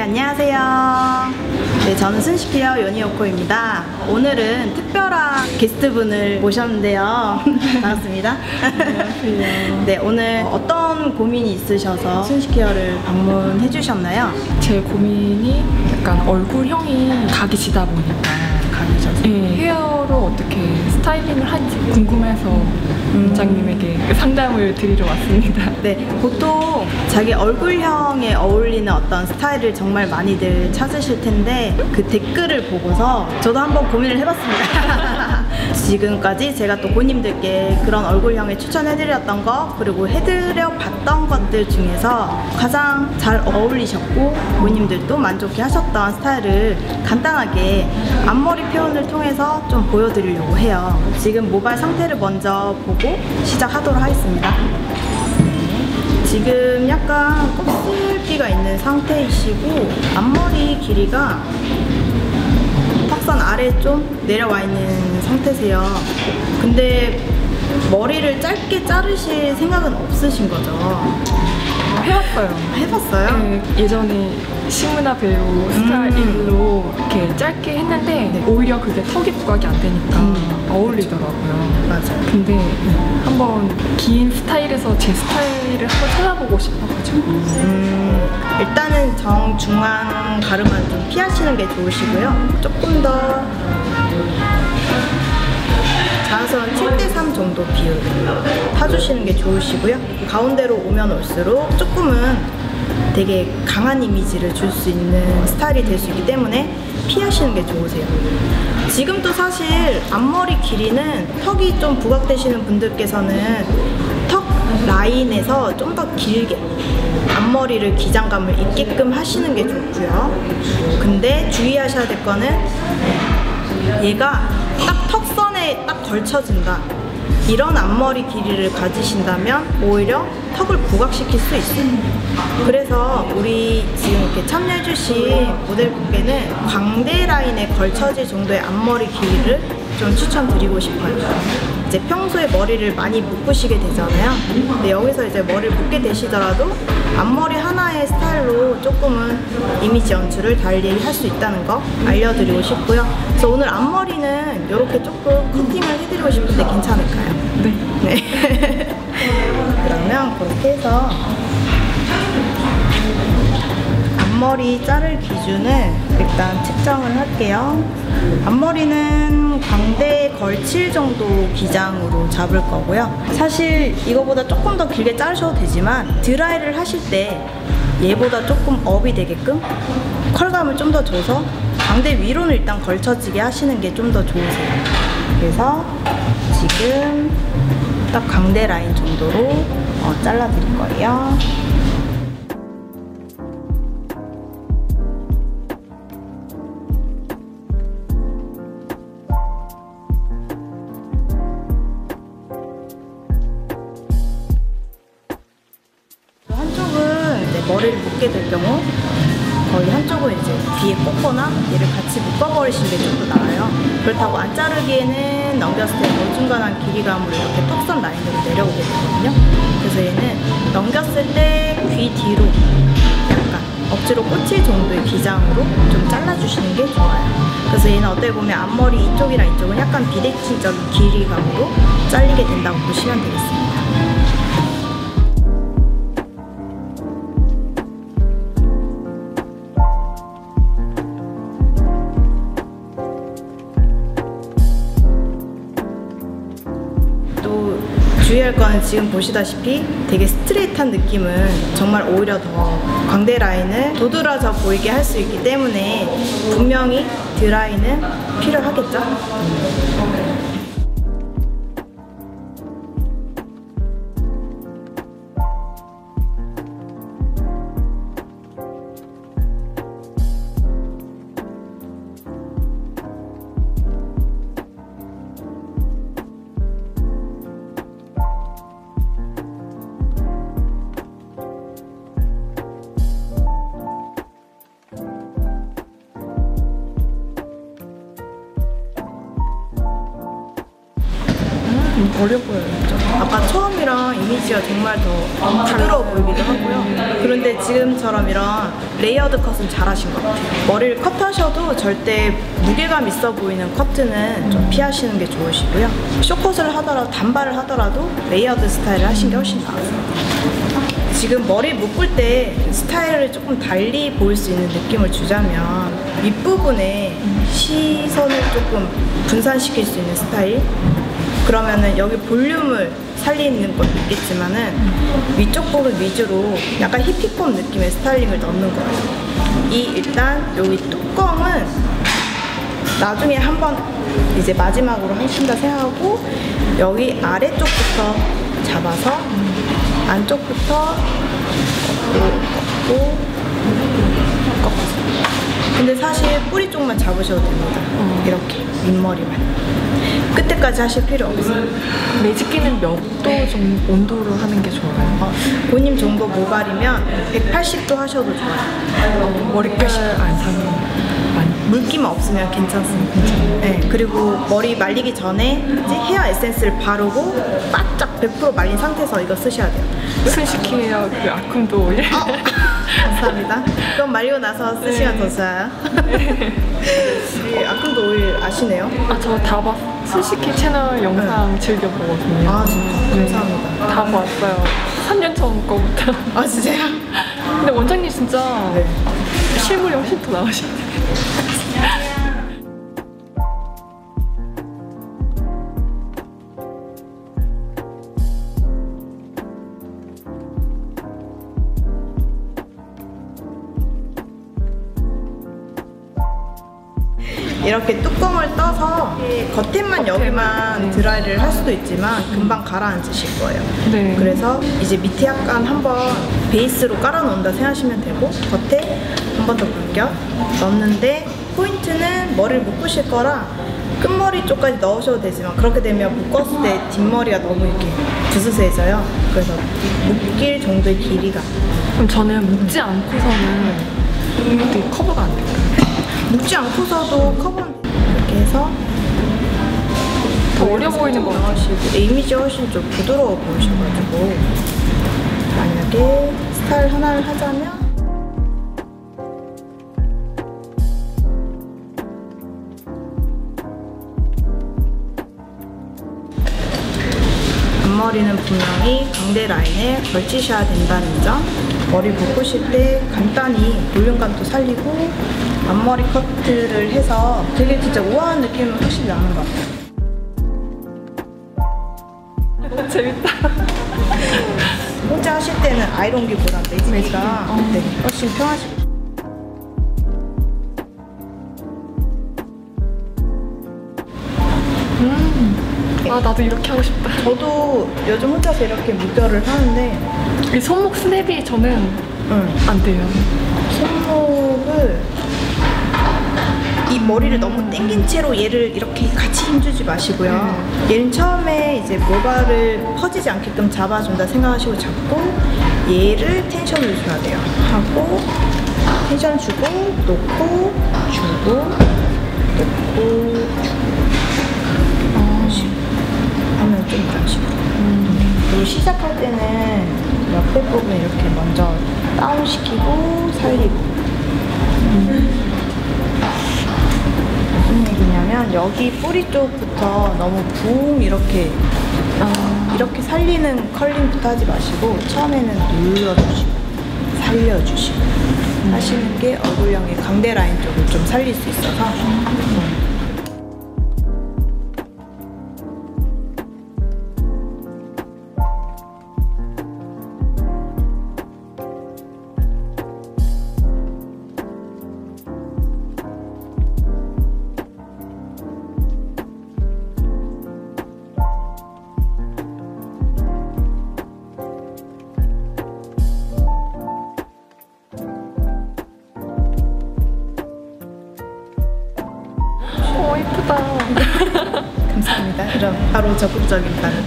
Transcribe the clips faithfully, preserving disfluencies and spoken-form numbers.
안녕하세요. 네, 저는 순식헤어 요니오코입니다. 오늘은 특별한 게스트분을 모셨는데요. 반갑습니다. 안녕하세요. 네, 오늘 어떤 고민이 있으셔서 순식헤어를 방문해 주셨나요? 제 고민이 약간 얼굴형이 각이 지다 보니까 각이셔서? 네, 헤어로 어떻게 스타일링을 할지 궁금해서 원장님에게 음. 상담을 드리러 왔습니다. 네, 보통 자기 얼굴형에 어울리는 어떤 스타일을 정말 많이들 찾으실 텐데 그 댓글을 보고서 저도 한번 고민을 해봤습니다. 지금까지 제가 또 고님들께 그런 얼굴형에 추천해드렸던 거 그리고 해드려 봤던 것들 중에서 가장 잘 어울리셨고 고님들도 만족해 하셨던 스타일을 간단하게 앞머리 표현을 통해서 좀 보여드리려고 해요. 지금 모발 상태를 먼저 보고 시작하도록 하겠습니다. 지금 약간 곱슬기가 있는 상태이시고 앞머리 길이가 턱선 아래 좀 내려와 있는 상태세요. 근데 머리를 짧게 자르실 생각은 없으신 거죠? 해봤어요. 해봤어요? 네, 예전에 신문화 배우 스타일로 음. 이렇게 짧게 했는데 네. 오히려 그게 턱이 부각이 안 되니까 음. 어울리더라고요. 맞아요. 근데 네, 한번 긴 스타일에서 제 스타일을 한번 찾아보고 싶어가지고 음, 일단은 정중앙 가르마는 좀 피하시는 게 좋으시고요. 조금 더 자연스러운 칠 대 삼 정도 비율 타주시는 게 좋으시고요. 가운데로 오면 올수록 조금은 되게 강한 이미지를 줄 수 있는 스타일이 될 수 있기 때문에 피하시는 게 좋으세요. 지금도 사실 앞머리 길이는 턱이 좀 부각되시는 분들께서는 턱 라인에서 좀 더 길게 앞머리를 기장감을 있게끔 하시는 게 좋고요. 근데 주의하셔야 될 거는 얘가 딱 턱선에 딱 걸쳐진다. 이런 앞머리 길이를 가지신다면 오히려 턱을 부각시킬 수 있어요. 그래서 우리 지금 이렇게 참여해주신 모델분께는 광대 라인에 걸쳐질 정도의 앞머리 길이를 좀 추천드리고 싶어요. 이제 평소에 머리를 많이 묶으시게 되잖아요. 근데 여기서 이제 머리를 묶게 되시더라도 앞머리 하나의 스타일로 조금은 이미지 연출을 달리 할 수 있다는 거 알려드리고 싶고요. 그래서 오늘 앞머리는 이렇게 조금 커팅을 해드리고 싶은데 괜찮을까요? 네. 네. 그러면 그렇게 해서 앞머리 자를 기준을 일단 측정을 할게요. 앞머리는 광대에 걸칠 정도 기장으로 잡을 거고요. 사실 이거보다 조금 더 길게 자르셔도 되지만 드라이를 하실 때 얘보다 조금 업이 되게끔 컬감을 좀 더 줘서 광대 위로는 일단 걸쳐지게 하시는 게 좀 더 좋으세요. 그래서 지금 딱 광대 라인 정도로 어, 잘라드릴 거예요. 한쪽은 이제 머리를 묶게 될 경우 거의 한쪽은 이제 뒤에 꽂거나 얘를 같이 묶어버리시는 게 좀 더 나아요. 그렇다고 안 자르기에는 넘겼을 때 어중간한 길이감으로 이렇게 턱선 라인으로 내려오게 되거든요. 그래서 얘는 넘겼을 때 귀 뒤로 약간 억지로 꽂힐 정도의 기장으로 좀 잘라주시는 게 좋아요. 그래서 얘는 어떻게 보면 앞머리 이쪽이랑 이쪽은 약간 비대칭적인 길이감으로 잘리게 된다고 보시면 되겠습니다. 주의할 거는 지금 보시다시피 되게 스트레이트한 느낌은 정말 오히려 더 광대 라인을 도드라져 보이게 할 수 있기 때문에 분명히 드라이는 필요하겠죠? 어려 보여요. 아까 처음이랑 이미지가 정말 더 부드러워 보이기도 하고요. 그런데 지금처럼 이런 레이어드 컷은 잘하신 것 같아요. 머리를 컷하셔도 절대 무게감 있어 보이는 커트는 좀 피하시는 게 좋으시고요. 쇼컷을 하더라도 단발을 하더라도 레이어드 스타일을 하시는 게 훨씬 나아요. 지금 머리 묶을 때 스타일을 조금 달리 보일 수 있는 느낌을 주자면 윗부분에 시선을 조금 분산시킬 수 있는 스타일, 그러면은 여기 볼륨을 살리는 것도 있겠지만은 위쪽 부분 위주로 약간 히피팝 느낌의 스타일링을 넣는 거예요. 이 일단 여기 뚜껑은 나중에 한번 이제 마지막으로 하신다 생각하고 여기 아래쪽부터 잡아서 안쪽부터 꺾고 꺾어서. 근데 사실 뿌리 쪽만 잡으셔도 됩니다. 어. 이렇게 윗머리만. 끝에까지 하실 필요 없어요. 매직기는 몇 도 정도 온도로 하는 게 좋아요? 어, 본인 정도 모발이면 백팔십 도 하셔도 좋아요. 어, 머리끝 안 상해요. 물기만 없으면 괜찮습니다. 괜찮아요. 네, 그리고 머리 말리기 전에 이제 헤어 에센스를 바르고 바짝 백 퍼센트 말린 상태에서 이거 쓰셔야 돼요. 순식히 헤어 그 아픔도 오일. 어, 감사합니다. 그럼 말리고 나서 쓰시면 더 좋아요. 이 아큼도 오일 아시네요? 아, 저 다 봤. 순식히 채널 영상 네. 즐겨 보거든요. 아, 진짜 감사합니다. 다 봤어요. 삼 년 전 거부터. 아, 진짜요? 근데 원장님 진짜 네. 실물이 훨씬 더 나으시네요. 이렇게 뚜껑을 떠서 겉에만 겉에만, 여기만 네. 드라이를 할 수도 있지만 금방 가라앉으실 거예요. 네. 그래서 이제 밑에 약간 한번 베이스로 깔아놓는다 생각하시면 되고 겉에 한 번 더 물결 넣는데 포인트는 머리를 묶으실 거라 끝머리 쪽까지 넣으셔도 되지만 그렇게 되면 묶었을 때 뒷머리가 너무 이렇게 부스스해져요. 그래서 묶일 정도의 길이가. 그럼 저는 묶지 않고서는 이게 커버가 안 돼요. 묶지 않고서도 커버는 이렇게 해서 더 어려 보이는 거 하시고 이미지가 훨씬 좀 부드러워 보이셔가지고 만약에 스타일 하나를 하자면 앞머리는 분명히 광대 라인에 걸치셔야 된다는 점, 머리 묶으실 때 간단히 볼륨감도 살리고 앞머리 커트를 해서 되게 진짜 우아한 느낌은 확실히 나는 것 같아요. 너무 재밌다. 혼자 하실 때는 아이롱기보다 매직기가 어. 네, 훨씬 편하실 거예요. 음. 아, 나도 이렇게 하고 싶다. 저도 요즘 혼자서 이렇게 무결을 하는데 이 손목 스냅이 저는 응. 안 돼요. 손목을 이 머리를 너무 당긴 채로 얘를 이렇게 같이 힘주지 마시고요. 얘는 처음에 이제 모발을 퍼지지 않게끔 잡아준다 생각하시고 잡고 얘를 텐션을 줘야 돼요. 하고 텐션 주고 놓고 주고 놓고 주고 하면 좀 이런 식으로. 음. 그리고 시작할 때는 옆에 부분 이렇게 먼저 다운시키고 살리고. 음. 무슨 얘기냐면 여기 뿌리 쪽부터 너무 붕 이렇게 어, 이렇게 살리는 컬링부터 하지 마시고 처음에는 눌러주시고 살려주시고 음. 하시는 게 얼굴형의 광대 라인 쪽을 좀 살릴 수 있어서 음. 예쁘다. 감사합니다. 그럼 바로 적극적인 반응.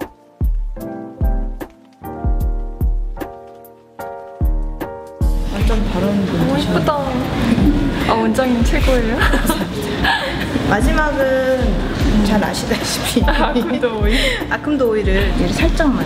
완전 다른 분 너무 계시네요. 예쁘다. 아, 원장님 최고예요. 마지막은 잘 아시다시피 아금도 오일. 아금도 오일을 이렇게 살짝만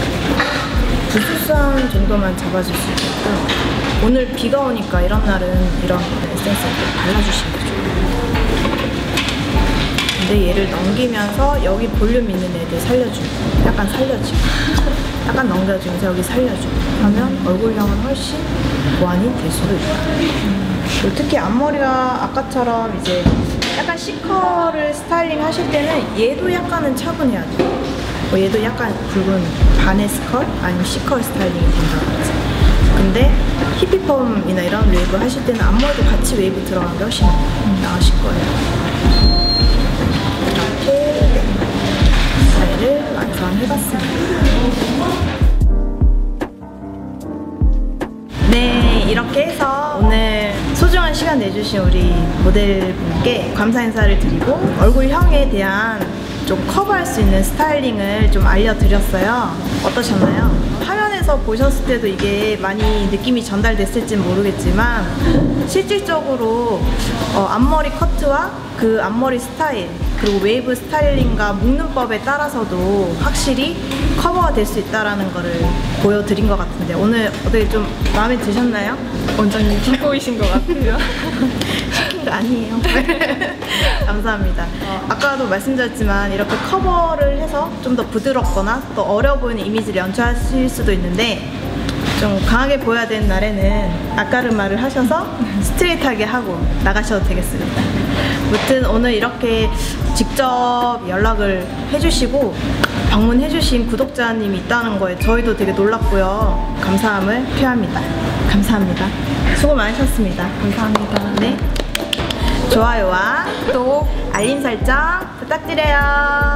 부스스한 정도만 잡아줄 수 있고요. 오늘 비가 오니까 이런 날은 이런 에센스를 발라주시면 좋아요. 근데 얘를 넘기면서 여기 볼륨 있는 애들 살려주고 약간 살려주고 약간 넘겨주면서 여기 살려주고 하면 얼굴형은 훨씬 보완이 될 수도 있고요. 그리고 특히 앞머리가 아까처럼 이제 약간 C컬을 스타일링 하실 때는 얘도 약간은 차분해야 돼요. 뭐 얘도 약간 굵은 바네스 컬 아니면 C컬 스타일링이 된다든지. 근데 히피펌이나 이런 웨이브 하실 때는 앞머리도 같이 웨이브 들어가는 게 훨씬 나으실 거예요. 이렇게 스타일을 완성해봤습니다. 네, 이렇게 해서 오늘 소중한 시간 내주신 우리 모델분께 감사 인사를 드리고 얼굴형에 대한 좀 커버할 수 있는 스타일링을 좀 알려드렸어요. 어떠셨나요? 화면에서 보셨을 때도 이게 많이 느낌이 전달됐을지는 모르겠지만 실질적으로 어, 앞머리 커트와 그 앞머리 스타일 그리고 웨이브 스타일링과 묶는법에 따라서도 확실히 커버가 될 수 있다는 거를 보여드린 것 같은데 오늘 어떻게 좀 마음에 드셨나요? 원장님 최고이신 것 같아요. 시킨 거 아니에요. 감사합니다. 아까도 말씀드렸지만 이렇게 커버를 해서 좀 더 부드럽거나 또 어려 보이는 이미지를 연출하실 수도 있는데 좀 강하게 보여야 되는 날에는 아까르마를 하셔서 스트레이트하게 하고 나가셔도 되겠습니다. 무튼 오늘 이렇게 직접 연락을 해주시고 방문해주신 구독자님이 있다는 거에 저희도 되게 놀랐고요. 감사함을 표합니다. 감사합니다. 수고 많으셨습니다. 감사합니다. 네. 좋아요와 구독, 알림 설정 부탁드려요.